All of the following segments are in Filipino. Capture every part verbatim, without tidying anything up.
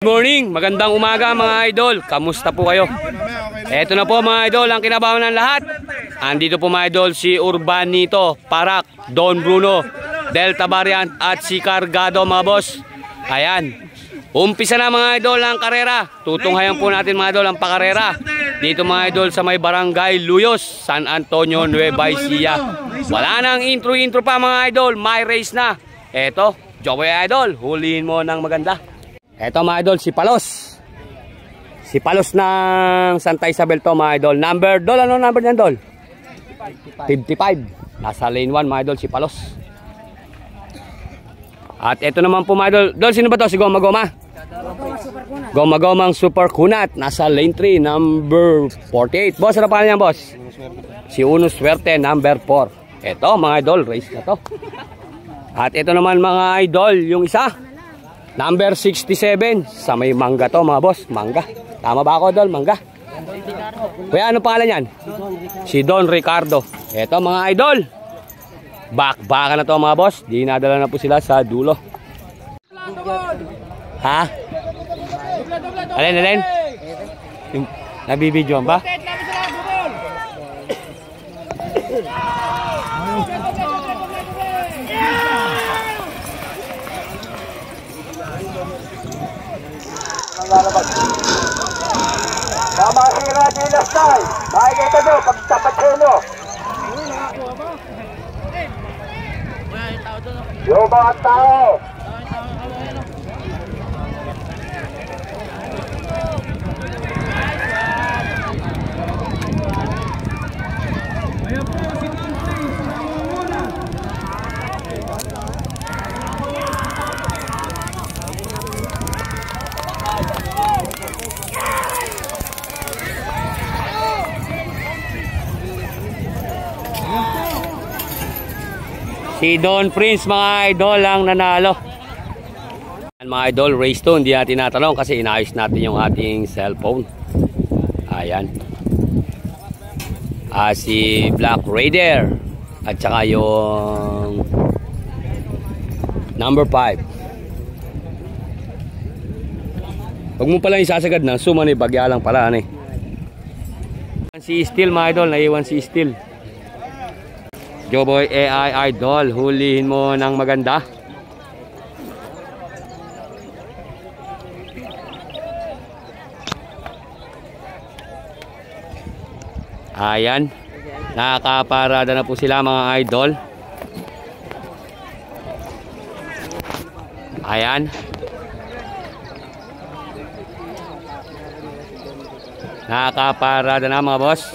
Morning, magandang umaga mga idol. Kamusta po kayo? Eto na po mga idol, ang kinabahan ng lahat. Andito po mga idol si Urbanito, Parak, Don Bruno, Delta Variant at si Cargado mga boss. Ayan, umpisa na mga idol ang karera. Tutunghayan po natin mga idol ang pakarera dito mga idol sa may barangay Luyos, San Antonio, Nueva Ecija. Wala nang intro-intro pa mga idol, may race na. Eto, Joey Idol, huliin mo ng maganda. Eto mga idol, si Palos. Si Palos ng Santa Isabel to mga idol. Number, Dol, ano number niyan Dol? fifty-five. Nasa lane one mga idol si Palos. At eto naman po mga idol. Dol, sino ba to? Si Goma Goma? Goma Gomang Super Kunat. Nasa lane three, number forty-eight. Boss, ano pa niyan boss? Si Uno Swerte, number four. Eto mga idol, race na to. At eto naman mga idol, yung isa. Number sixty-seven, sa may mangga to mga boss, mangga. Tama ba ako Dol, mangga? Kuya, ano pangalan yan? Si Don Ricardo. Eto mga idol, back-backa na to mga boss. Dinadala na po sila sa dulo. Ha? Alin, alin? Nabibidyoan ba? Tama si Radinas Tay. Makikita nyo, pagtapat nyo. Yung mga tao. Si Don Prince mga idol ang nanalo. Mga idol, race to, hindi natin natanong kasi inayos natin yung ating cellphone. Ayan. Ah, si Black Raider at saka yung number five. Huwag mo pala isasagad na suma ni bagya lang pala ano eh. Si Steel mga idol, naiwan si Steel. Joboy A I Idol, hulihin mo ng maganda. Ayan, nakaparada na po sila mga idol. Ayan, nakaparada na mga boss.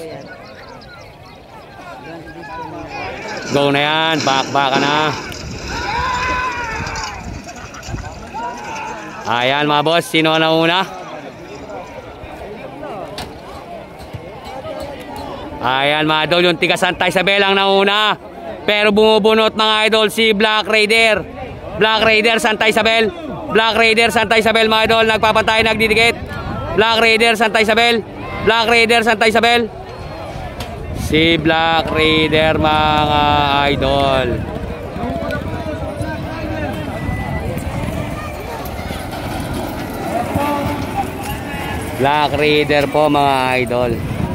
Go na yan, back-back na. Ayan mga boss, sino na una? Ayan mga idol, yung tiga Santa Isabel ang nauna. Pero bumubunot mga idol si Black Raider. Black Raider, Santa Isabel. Black Raider, Santa Isabel mga idol, nagpapatay, nagdidikit. Black Raider, Santa Isabel. Black Raider, Santa Isabel. Si Black Raider mga idol. Black Raider po mga idol.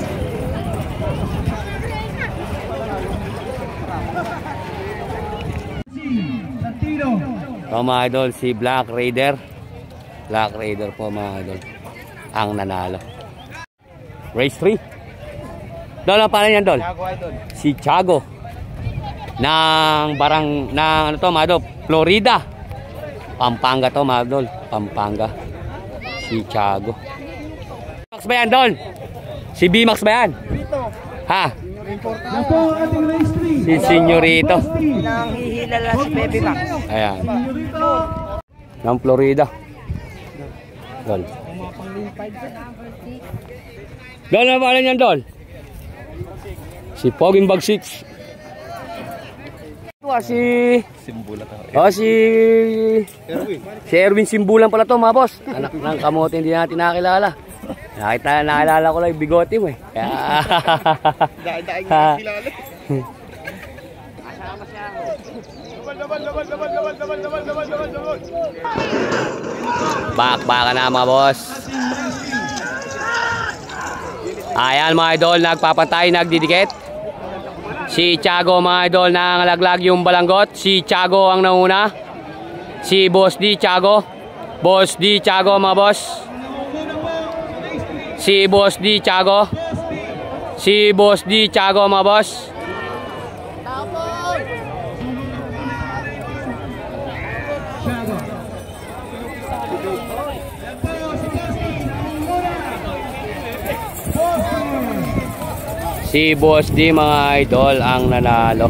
So mga idol, si Black Raider. Black Raider po mga idol ang nanalo. Race three. Dol, ano pala yan Dol? Si Tiago ng barang, ng ano to mga idol, Florida, Pampanga to mga idol, Pampanga. Si Tiago. Max ba yan Dol? Si B-Max ba yan? Ha? Si Senyorito. Nanghihilala si Baby Max. Ayan, ng Florida. Dol. Dol, ano pala yan Dol? Si Poging Bag six. Ito si Simbulan. Oh, si Erwin. Si Erwin Simbulan pala to mga boss. Anak ng kamote, hindi natin nakilala. Nakita, nakilala ko lang yung bigote mo eh. Kaya dahil-dahil yung kilala. Laban, laban, laban, laban, laban, laban, laban, laban, laban, laban. Bakbakan na mga boss. Ayan mga idol, nagpapatay, nagdidikit. Si Tiago mga idol, nangalaglag yung balanggot. Si Tiago ang nauna. Si Boss D, Tiago. Boss D, Tiago mga boss. Si Boss D, Tiago. Si Boss D, Tiago mga boss. Si Boss D mga idol ang nanalo.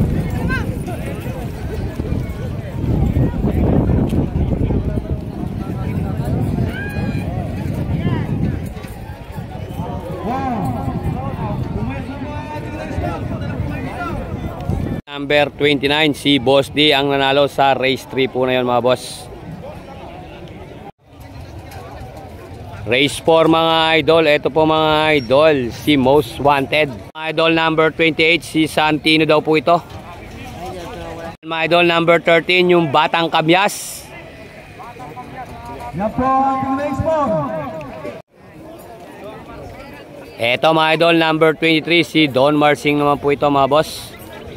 Number twenty-nine, si Boss D ang nanalo sa race three po na yun mga boss. Race four mga idol, ito po mga idol, si Most Wanted. Mga idol number twenty-eight, si Santino daw po ito. Mga idol number thirteen, yung Batang Kamyas. Yan po ang race four. Ito mga idol number twenty-three, si Don Marsing naman po ito mga boss.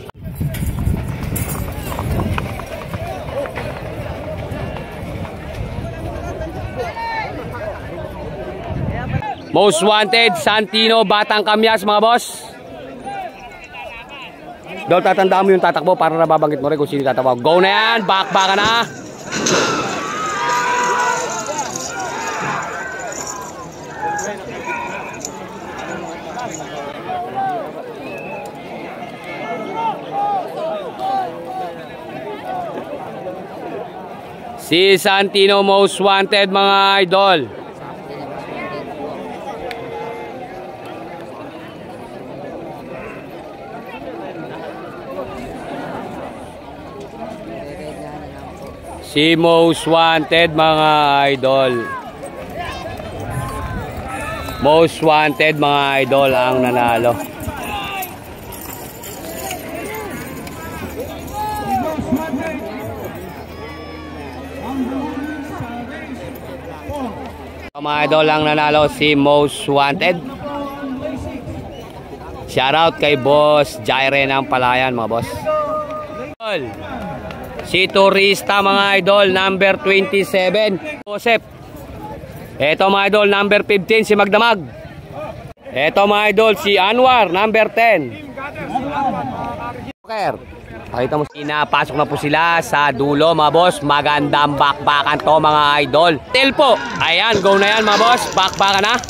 Most Wanted, Santino, Batang Kamyas mga boss. Dol, tatandaan mo yung tatakbo para nababanggit mo rin kung sino tatakbo. Go na yan, bakbaka na. Si Santino, Most Wanted mga idol. Si Most Wanted mga idol. Most Wanted mga idol ang nanalo. Mga idol ang nanalo, si Most Wanted. Shoutout kay Boss Jaire ng Palayan mga boss. Si Turista mga idol, number twenty-seven, Joseph. Ito mga idol, number fifteen, si Magdamag. Ito mga idol, si Anwar, number ten. Pakita mo, pinapasok na po sila sa dulo mga boss. Magandang bakbakan to mga idol. Tel po, ayan, go na yan mga boss. Bakbakan na.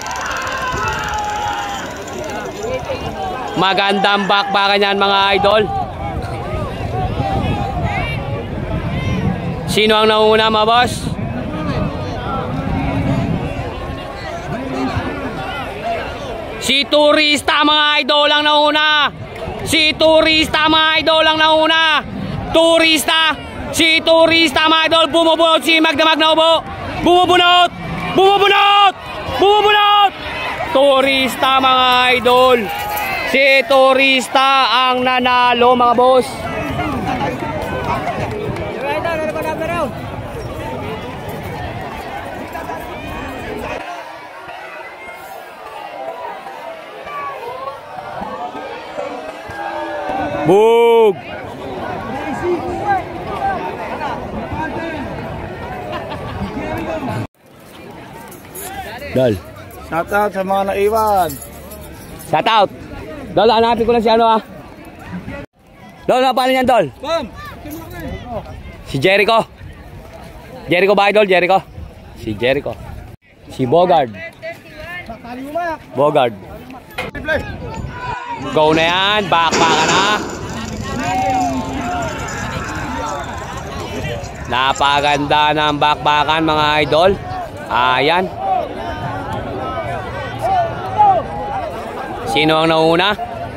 Magandang bakbakan yan mga idol. Sino ang nauna mga boss? Si Turista mga idol ang nauna. Si Turista mga idol ang nauna. Turista. Si Turista mga idol. Bumubunot si Magdamag na ubo. Bumubunot. Bumubunot. Bumubunot. Turista mga idol. Si Turista ang nanalo mga boss. Bug! Dol. Shout out sa mga naiwan. Shout out. Dol, hanapin ko lang si ano ah. Dol, napano niyan Dol? Si Jericho. Jericho ba idol? Jericho. Si Jericho. Si Bogard. Bogard. Go na yan. Bakbakan na. Napaganda ng bakbakan mga idol. Ayan. Sino ang nauna?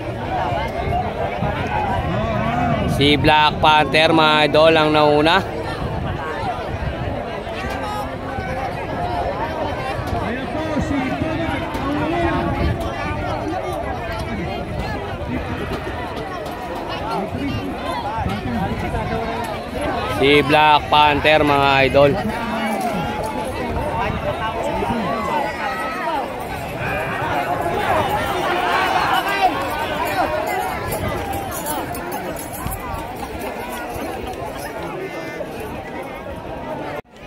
Si Black Panther mga idol ang nauna. Si Black Panther mga idol.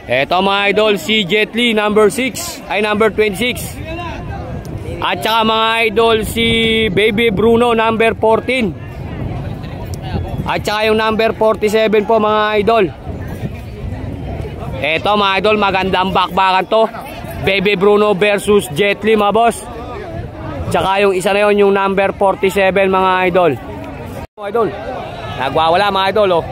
Eto mga idol, si Jet Li number six, ay number twenty-six. At saka mga idol, si Baby Bruno number fourteen. At saka yung number forty-seven po mga idol. Eto mga idol, magandang bakbakan to. Baby Bruno versus Jet Li mga boss. Tsaka yung isa na yun, yung number forty-seven mga idol. Mga idol, nagwawala mga idol oh.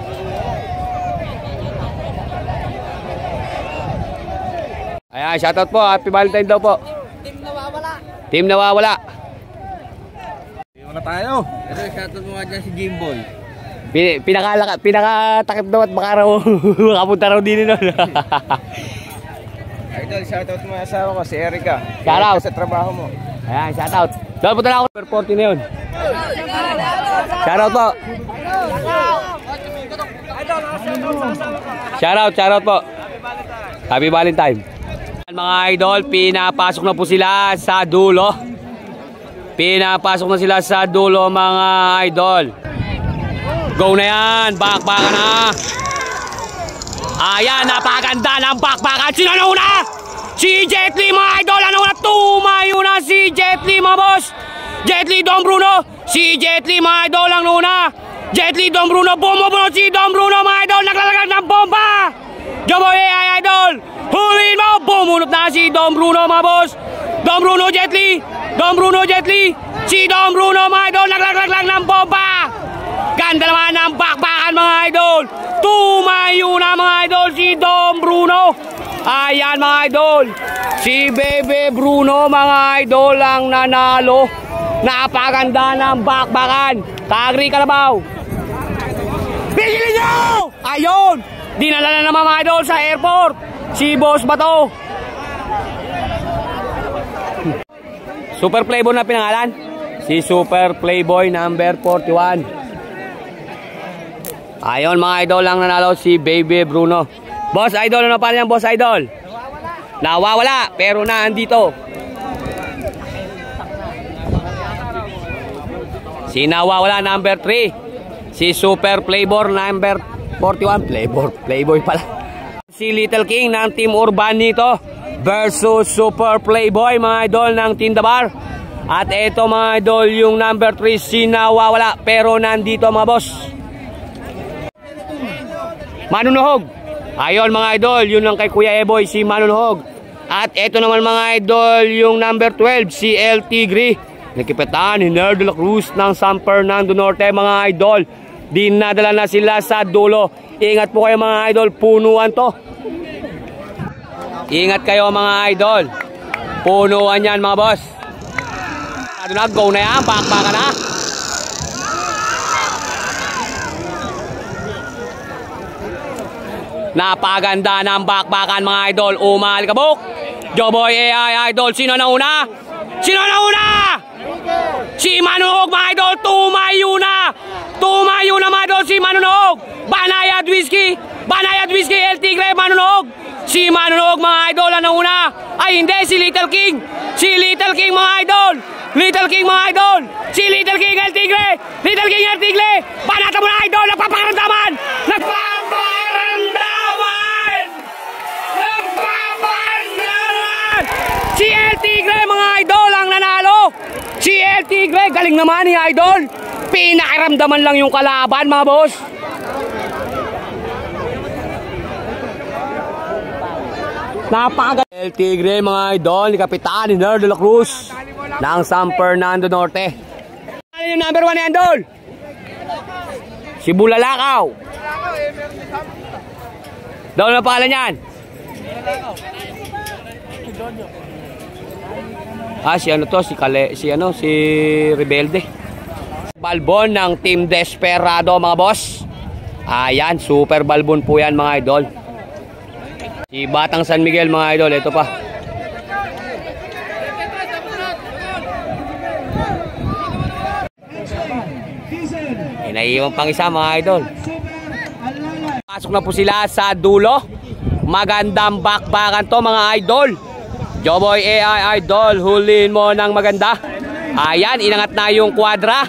Ayan, shoutout po, happy Valentine daw po. Team nawawala. Team nawawala. Hindi mo na tayo. Ito, shoutout mo nga dyan si Jimboy. Pin pinaka pinakatakip daw at baka raw makapunta raw din nun. Idol, shoutout mo yung asawa ko, si Erica. Shoutout. Sa trabaho mo. Ayan, shoutout. Doon punta na ako. Number forty na yun. Shoutout po. Shoutout, shoutout po. Happy Valentine. Mga idol, pinapasok na po sila sa dulo. Pinapasok na sila sa dulo mga idol. Go na yan, bakbakan na. Ayan, napakaganda ng bakbakan. Sino na una? Si Jet Li mga idol. Ano na? Tumayo na si Jet Li mga boss. Jet Li, Don Bruno. Si Jet Li mga idol ang una. Jet Li, Don Bruno. Bumubuno si Don Bruno mga idol. Naglalagag ng bomba. Joboy ay idol. Hulin mo. Bumunot na si Don Bruno mga boss. Don Bruno, Jet Li. Don Bruno, Jet Li. Si Don Bruno mga idol. Naglalagag ng bomba. Ganda naman ang bakbakan mga idol. Tumayo na mga idol si Don Bruno. Ayan mga idol. Si Bebe Bruno mga idol ang nanalo. Napaganda ng bakbakan. Kagri Kalabaw. Bigilin nyo! Ayun. Dinala na naman mga idol sa airport. Si Boss Bato. Super Playboy na pinangalan. Si Super Playboy number forty-one. Ayon mga idol ang nanalo si Baby Bruno. Boss Idol, ano pa yan Boss Idol? Nawawala. Nawawala, pero naandito. Si nawawala number three. Si Super Playboy number forty-one. Playboy, Playboy pala. Si Little King ng Team Urban nito versus Super Playboy mga idol ng Team Dabar. At ito mga idol yung number three, si nawawala pero nandito mga boss. Manunuhog. Ayon mga idol, yun lang kay Kuya Eboy, si Manunuhog. At ito naman mga idol, yung number twelve, si El Tigre. Nakipetan ni Nerd de la Cruz ng San Fernando Norte mga idol. Dinadala na sila sa dulo. Ingat po kayo mga idol, punuan to. Ingat kayo mga idol. Punuan yan mga boss. Ano na, go na yan, bakbakan na. Napaganda ng bakbakan mga idol. Umalikabok. Joboy A I idol. Sino na una? Sino na una? Si Manunog mga idol. Tumayo na. Tumayo na mga idol si Manunog. Banayad Whiskey. Banayad Whiskey El Tigre Manunog. Si Manunog mga idol ang una. Ay hindi, si Little King. Si Little King mga idol. Little King mga idol. Si Little King El Tigre. Little King El Tigre. Banata mo na idol. Nagpapakaramdaman. Nagpapakaramdaman. Nagpapakaramdaman. Si El Tigre mga idol ang nanalo. Si El Tigre. Galing naman ni idol. Pinakiramdaman lang yung kalaban mga boss. Napakaganda. El Tigre mga idol. Ni Kapitan ni Nerd de la Cruz ng San Fernando Norte. Ano yung number one ni idol? Si Bulalakaw. Doon na pangalan yan. Ah, si ano to? Si Kale, si ano? Si Rebelde. Balbon ng Team Desperado mga boss. Ayan, super balbon po yan mga idol. Si Batang San Miguel mga idol, ito pa. Eh, naiiwan pang isa mga idol. Pasok na po sila sa dulo. Magandang bakbakan to mga idol. Joboy A I idol, huliin mo ng maganda. Ayan, inangat na yung kwadra.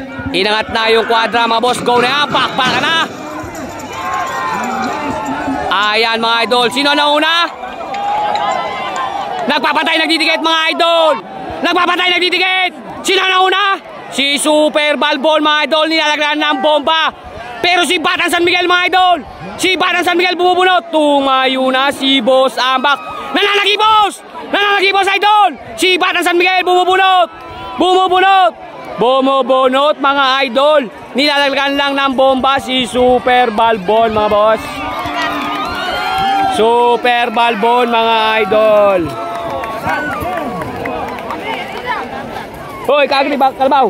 Inangat na yung kwadra mga boss. Go na yan, bakbakan na. Ayan mga idol. Sino na una? Nagpapatay, nagdidikit mga idol. Nagpapatay, nagdidikit. Sino na una? Si Super Balbon mga idol. Nilalagyan ng bomba. Pero si Batang San Miguel mga idol. Si Batang San Miguel bumubunot. Tumayo na si Boss Ambak. Nananagibos! Nananagibos idol! Si Batang San Miguel bumubunot. Bumubunot. Bumubunot mga idol. Nilalagyan lang ng bomba si Super Balbon mga boss. Super Balbon mga idol. Hoy, kagri ba kalabaw?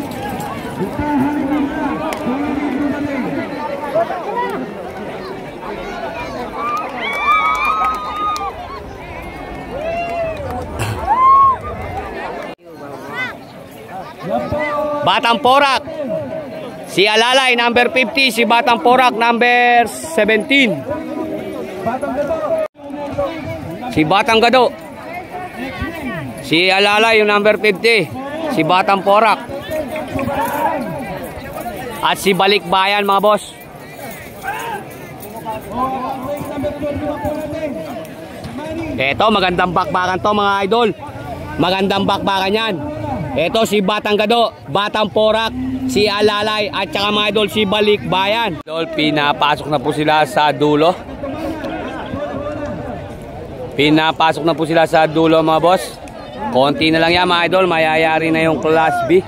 Batang Porak. Si Alalay number fifty, si Batang Porak number seventeen. Si Batang Gado. Si Alalay yung number fifty. Si Batang Porak. At si Balikbayan mga boss. Ito magandang bakbakan to mga idol. Magandang bakbakan yan. Ito si Batang Gado, Batang Porak, si Alalay at saka mga idol si Balikbayan. Idol, pinapasok na po sila sa dulo. Pinapasok na po sila sa dulo mga boss. Konti na lang yan mga idol, mayayari na yung Class B.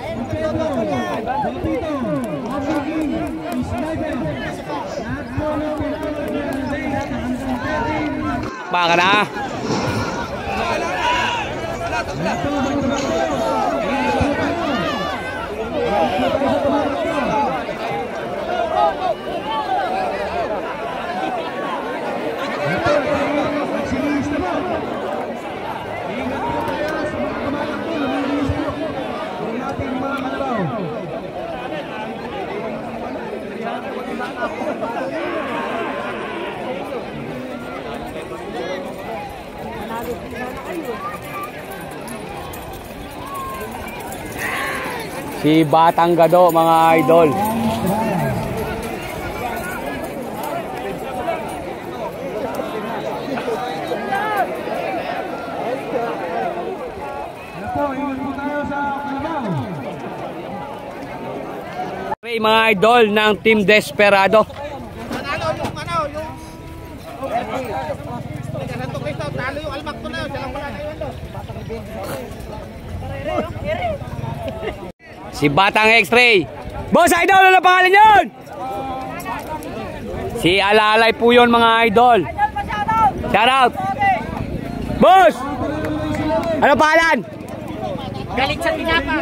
Baka na. Si Batang Gado mga idol. Okay, mga idol ng Team Desperado. Nanalo yung ano, yung... Ganito kayo, talo yung almak ko na yun. Silang wala na yun doon. Si Batang X-Ray. Boss idol, ano pangalan yun? Si Alalay po yun mga idol. Shout out. Boss! Ano pangalan? Galit sa tinapa.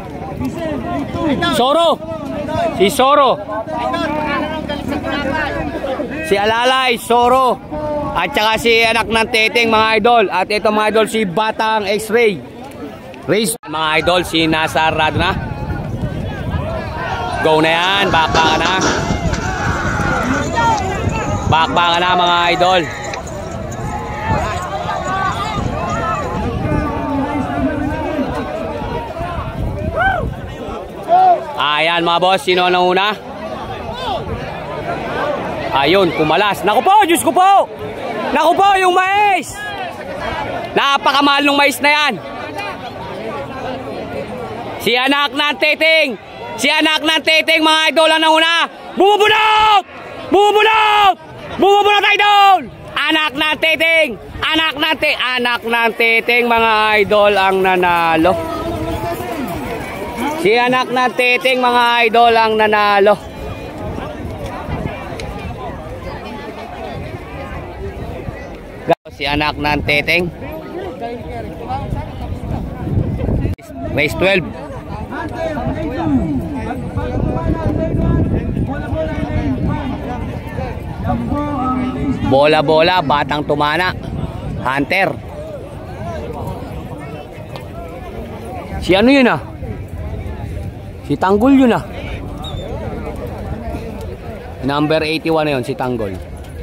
Soro. Si Soro. Si Alalay, Soro. At saka si anak ng Teteng mga idol. At ito mga idol si Batang X-Ray. Race mga idol si Nasar Radna. Go na yan, bakbaka na. Bakbaka na mga idol. Ayan mga boss, sino na una? Ayun, kumalas. Naku po, Diyos ko po. Naku po, yung mais. Napakamahal ng mais na yan. Si anak ng Teteng. Si anak ng Teteng mga idol ang nauna. Bumubunot! Bumubunot! Bumubunot idol! Anak ng Teteng. Anak ng Teteng. Anak ng Teteng mga idol ang nanalo. Si anak ng Teteng mga idol ang nanalo. Si anak ng Teteng. Race twelve. Bola-bola, Batang Tumana. Hunter. Si ano yun ah? Si Tanggol yun ah. Number eighty-one na yun, si Tanggol.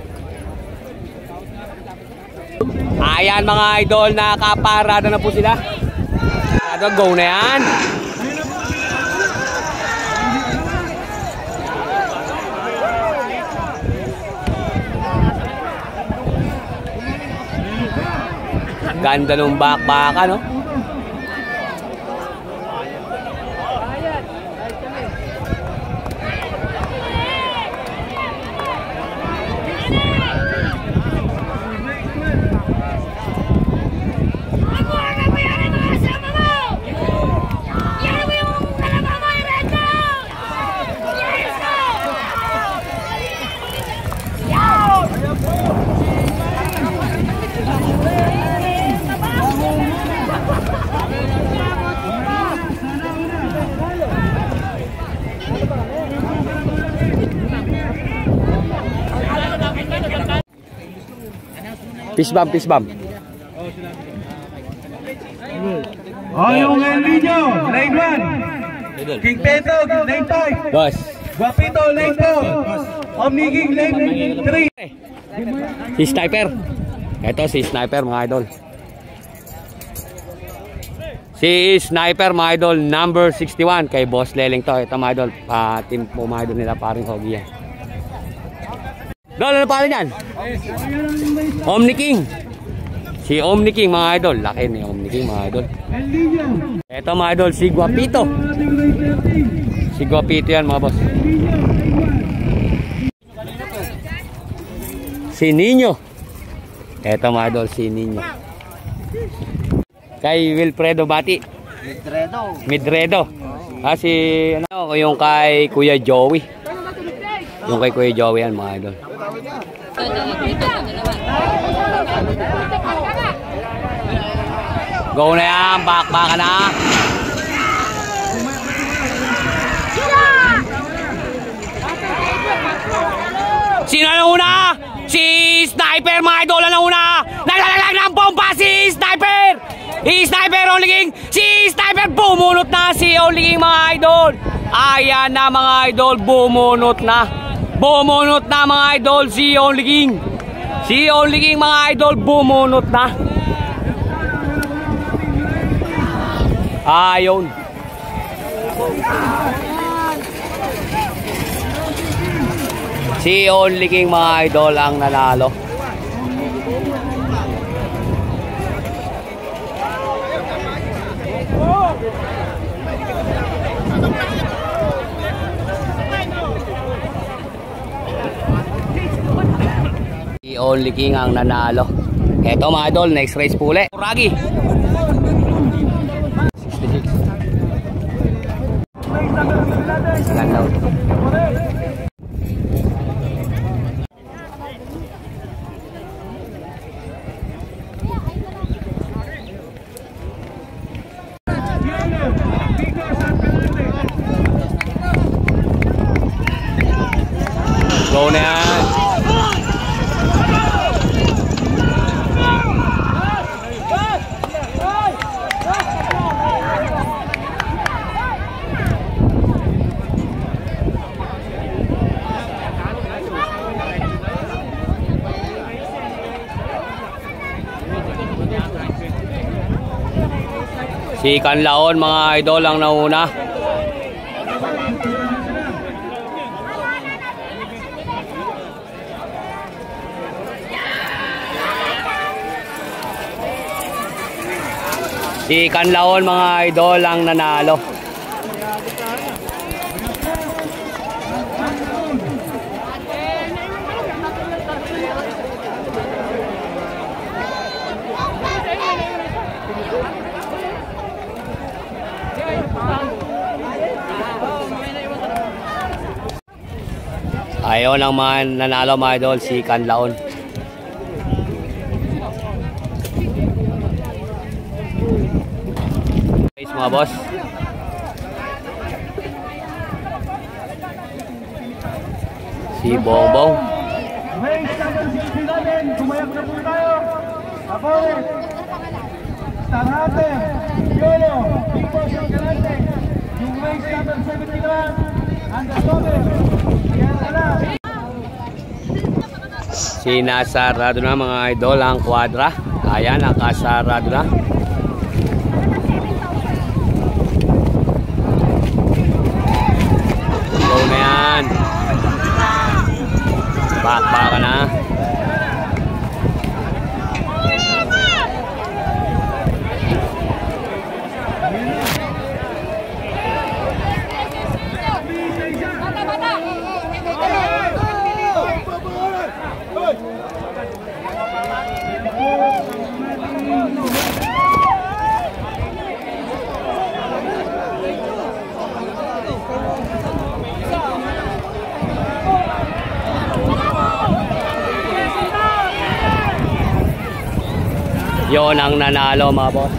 Ayan mga idol, nakaparada na po sila. Go na yan. Ganda ng bakbaka, no? Fish bump, fish bump. Oh, yung L video, lane one. King Peto, lane five. Boss. Guapito, lane four. Omni King, lane three. Si Sniper. Ito si Sniper, mga idol. Si Sniper, mga idol, number sixty-one. Kay Boss Leleng to. Ito, mga idol. Uh, team po, mga idol nila, paring Hogie yan. Dol, ano pala yan? Omni King. Si Omni King, mga idol. Laki ni Omni King, mga idol. Ito, mga idol, si Guapito. Si Guapito yan, mga boss. Si Nino. Ito, mga idol, si Nino. Kay Wilfredo Bati. Midredo. Midredo. Ah, si, ano, yung kay Kuya Joey. Yung kay Kuya Joey yan, mga idol. Go na yan, bakbaka na. Sino na una? Si Sniper, mga idol na una. Naglalaglag ng bomba si Sniper. Si Sniper, Only King. Si Sniper, bumunot na si Only King, mga idol. Ayan na, mga idol, bumunot na. Bumunot na, mga idol, si Only King. Si Only King, mga idol, bumunot na. Ayun. Si Only King, mga idol, ang nanalo. Si Only King ang nanalo. Eto, mga idol, next race po ulit. Ragi. Ganda. Go na yan. Si Kanlaon, mga idol, ang nauna. Si Kanlaon, mga idol, ang nanalo. Ayun ang mga nanalo, mga idol, si Kanlaon. Guys, mga boss. Si Bongbong. Race number sixty-seven, kumayak na po tayo. Abores, Star Hunter, Yolo, Big Boss yung Galante. Yung race number seventy-one, Andasome. Yan na. Sinasarado na, mga idol, ang kwadra. Ayan, nakasarado na. Go na yan. Bakbaka na. Yon ang nanalo mga boss.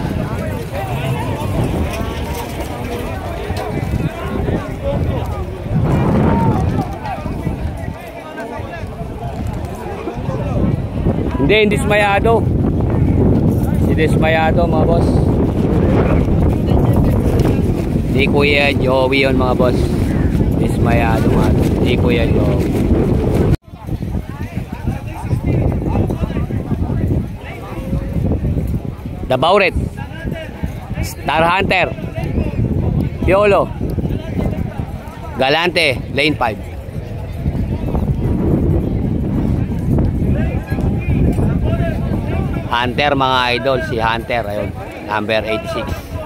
Hindi, hindi dismayado. Si dismayado mga boss. Di Kuya Joey yun mga boss. Dismayado mga. Di Kuya Joey. Dabauret, Star Hunter, Piolo, Galante, Lane five. Hunter mga idol, si Hunter, ayun, number eighty-six.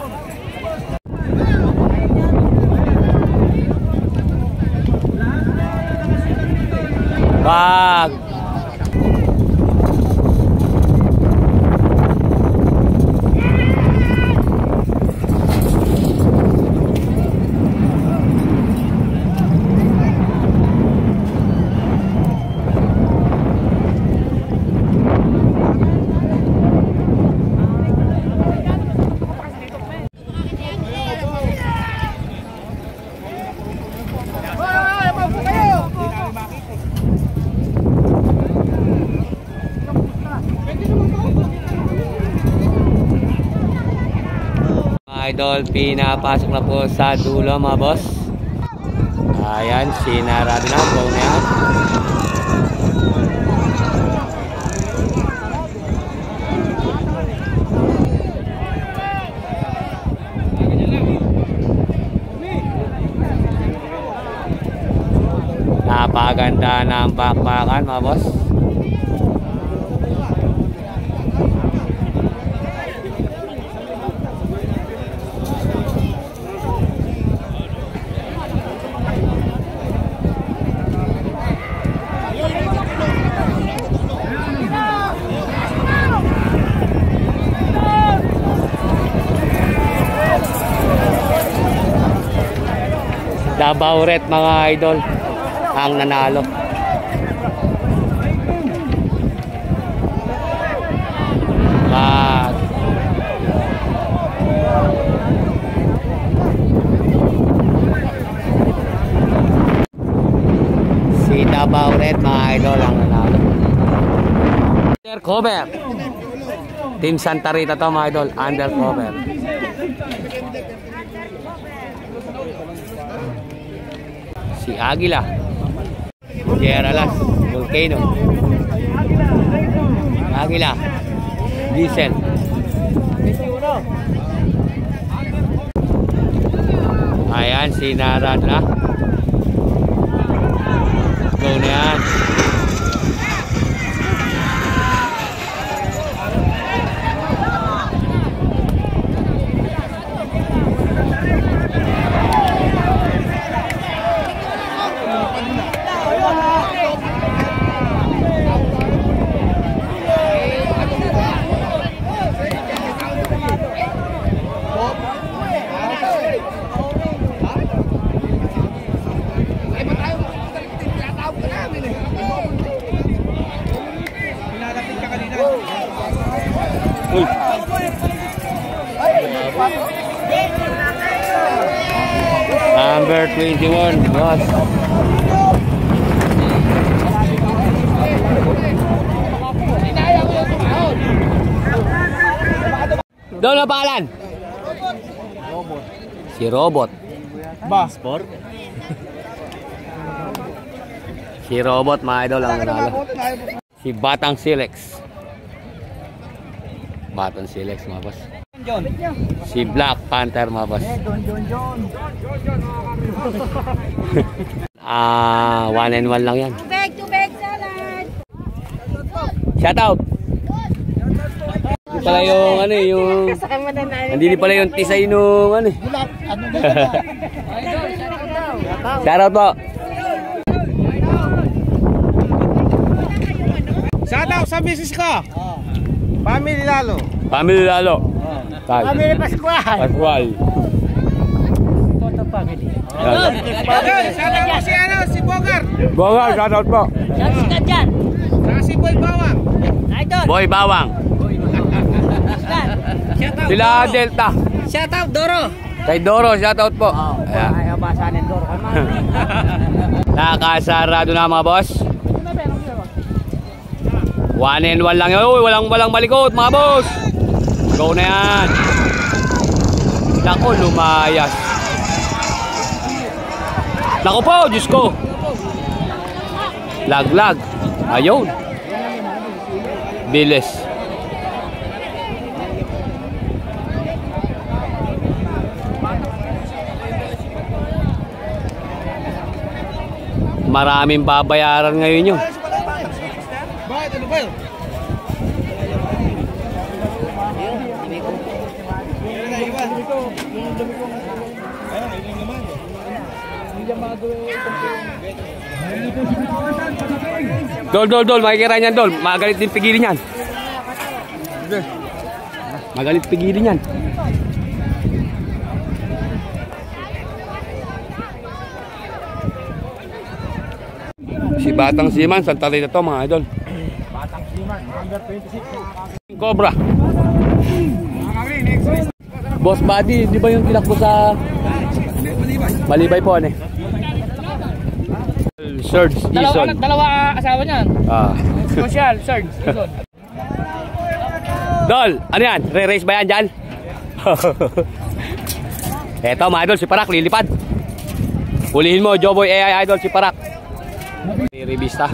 Bag. Idol, pinapasok na po sa dulo mga boss. Ayan, sinarado na po na yan. Napaganda ng bakbakan mga boss. Dabauret mga idol ang nanalo. Mag si Dabauret mga idol ang nanalo. Undercover Team Santa Rita to mga idol. Undercover. Si Aguila, Sierra Las, Volcano, Aguila, Diesel, ayan, sinarad na. Go na yan. Number twenty-one, boss. Doon na pangalan? Robot. Si Robot. Ba? Sport? Si Robot, mga idol ang nanalo. Si Batang Silex. Batang Silex, mga boss. Si Black Panther, mga boss. Ah, one and one lang yan. Tubig, tubig, salad. Shout out. Hindi pala yung ano eh, yung hindi pala yung tisay nung ano eh. Shout out po. Shout out sa misis ko. Family Lalo. Family Lalo. Family Pascual. Pascual. Idol, shout out po si ano, si Bogart. Bogart, shout out po. Shout out ka dyan. Saka si Boy Bawang. Idol. Boy Bawang. Sila Delta. Shout out, Doro. Kay Doro, shoutout po. Ayan. Ayaw basahin Doro. Nakasarado na mga boss. One and one lang yun. Uy, walang walang malikot mga boss. Go na yan. Nako, lumayas. Nako po, Diyos ko. Laglag. Ayun. Bilis. Maraming babayaran ngayon yun. Bakit? Ano ba yun? Dol, dol, dol. Makikira niyan, dol. Magalit din pigilin yan. Magalit pigilin yan. Si Batang Siman, Santa Rita to mga idol. Batang Siman, number twenty-six. Cobra. Boss Buddy, di ba yung tinakbo sa Malibay po, ano eh? Surge, Dalawa, Ison. dalawa asawa niyan. Ah. Social, Surge, Ison. Dol, ano yan? Re-race ba yan dyan? Eto mga idol, si Parak, lilipad. Hulihin mo, Joboy A I Idol, si Parak. Revista.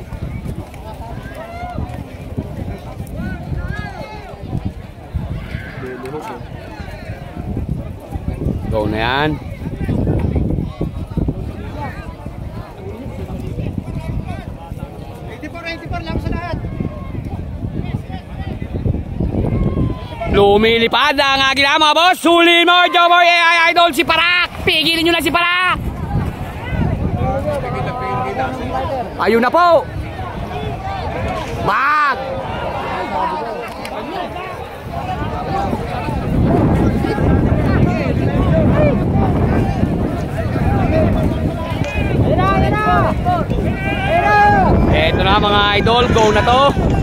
Go na yan. eighty-four, eighty-four lang sa lahat. Lumilipad ang agila mga boss. Hulihin mo, Joboy A I Idol, si Parak. Pigilin nyo na si Parak. Ayun na po. Bag. Eto na mga idol, go na to.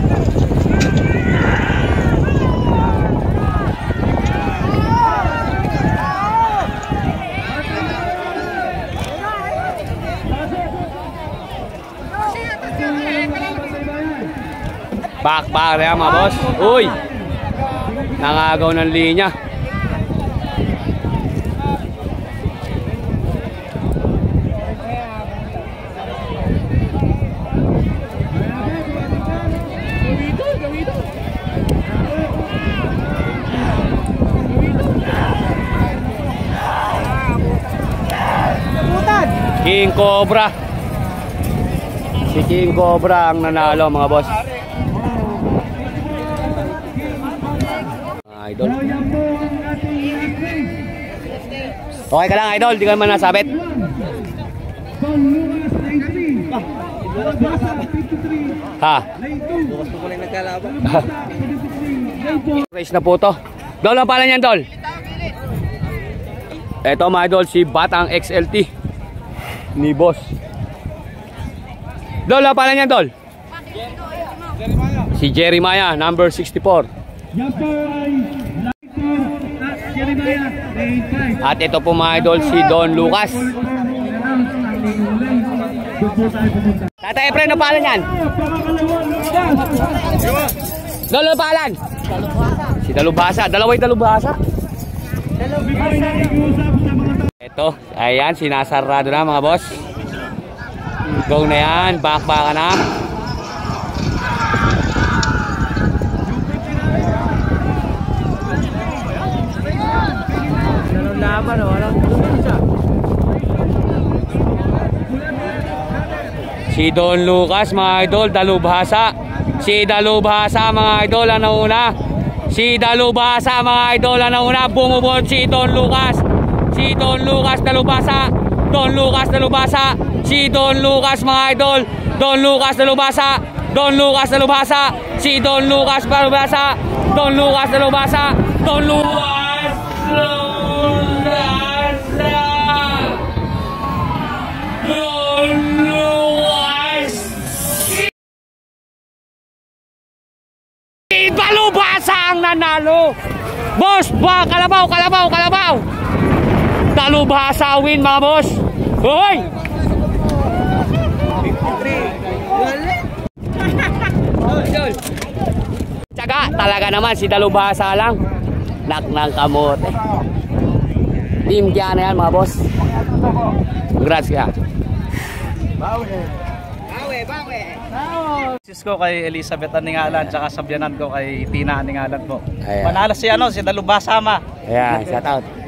Back pa rin mga boss. Uy, nangagaw ng linya. King Cobra. Si King Cobra ang nanalo mga boss. Idol. Okay ka lang idol, di ka naman nasabit. Ha? Gusto ko lang nagkalaban. Race na po to. Dol, ang pala niyan, Dol? Eto mga idol, si Batang X L T ni Boss. Dol, ang pala niyan, Dol? Si Jeremiah, number sixty-four. At ito po mga idol, si Don Lucas. Tatay Efren, ano pangalan yan? Don, ano pangalan? Si Dalubhasa. Dalaway Dalubhasa. Ito, ayan, sinasarado na mga boss. Go na yan, back-back na. Si Don Lucas mga idol, Dalubhasa. Si Dalubhasa mga idol ang nauna. Si Dalubhasa mga idol ang nauna. Bumubot si Don Lucas. Si Don Lucas Dalubhasa. Don Lucas Dalubhasa. Si Don Lucas mga idol. Don Lucas Dalubhasa. Don Lucas Dalubhasa. Si Don Lucas Dalubhasa. Don Lucas Dalubhasa. Don Lucas Dalubhasa. Dalubhasa ang nanalo. Boss, ba, kalabaw, kalabaw, kalabaw. Dalubhasa win mga boss. Hoy! Tsaga, talaga naman si Dalubhasa lang. Nak ng kamote. Team kaya na yan mga boss. Congrats kaya. Sis ko kay Elizabeth Aningalan, tsaka sabyanan ko kay Tina Aningalan po. Ayan. Manalo si ano, si Dalubhasa ma. Ayan, shout out.